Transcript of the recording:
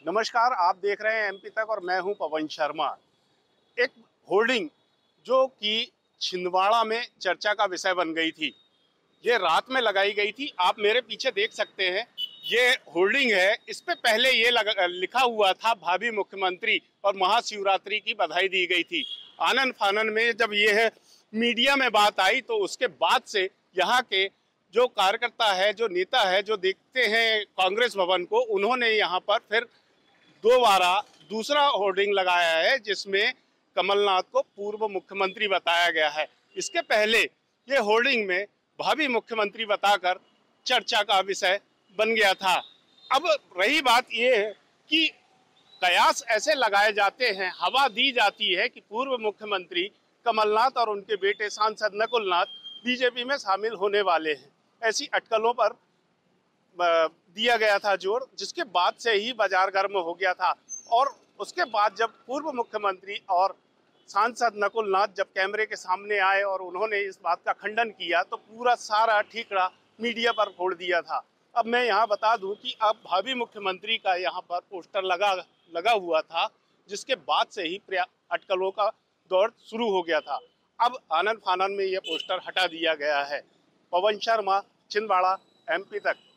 नमस्कार, आप देख रहे हैं एमपी तक और मैं हूं पवन शर्मा। एक होर्डिंग जो कि छिंदवाड़ा में चर्चा का विषय बन गई थी, ये रात में लगाई गई थी। आप मेरे पीछे देख सकते हैं, ये होर्डिंग है। इस पे पहले ये लिखा हुआ था भावी मुख्यमंत्री और महाशिवरात्रि की बधाई दी गई थी। आनन फानन में जब ये है मीडिया में बात आई तो उसके बाद से यहाँ के जो कार्यकर्ता है, जो नेता है, जो देखते हैं कांग्रेस भवन को, उन्होंने यहाँ पर फिर दोबारा दूसरा होर्डिंग लगाया है जिसमें कमलनाथ को पूर्व मुख्यमंत्री बताया गया है। इसके पहले ये होर्डिंग में भावी मुख्यमंत्री बताकर चर्चा का विषय बन गया था। अब रही बात ये है कि कयास ऐसे लगाए जाते हैं, हवा दी जाती है कि पूर्व मुख्यमंत्री कमलनाथ और उनके बेटे सांसद नकुल नाथ बीजेपी में शामिल होने वाले हैं। ऐसी अटकलों पर दिया गया था जोर, जिसके बाद से ही बाजार गर्म हो गया था। और उसके बाद जब पूर्व मुख्यमंत्री और सांसद नकुल नाथ जब कैमरे के सामने आए और उन्होंने इस बात का खंडन किया तो पूरा सारा ठीकरा मीडिया पर फोड़ दिया था। अब मैं यहाँ बता दूं कि अब भावी मुख्यमंत्री का यहाँ पर पोस्टर लगा हुआ था, जिसके बाद से ही अटकलों का दौर शुरू हो गया था। अब आनन फानन में यह पोस्टर हटा दिया गया है। पवन शर्मा, छिंदवाड़ा, एमपी तक।